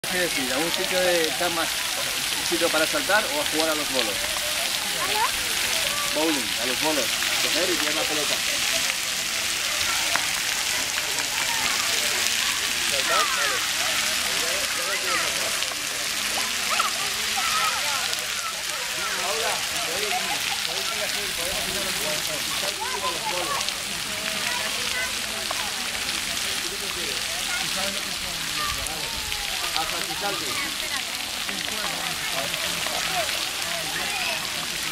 ¿Qué decir? ¿A un sitio de más un sitio para saltar o a jugar a los bolos? Bowling, a los bolos. Coger y tirar la pelota. ¿Saltar? Vale. Paula, podéis ir así, podemos ir a los bolos. A los bolos. ¿Qué prefieres? A Santisalvi.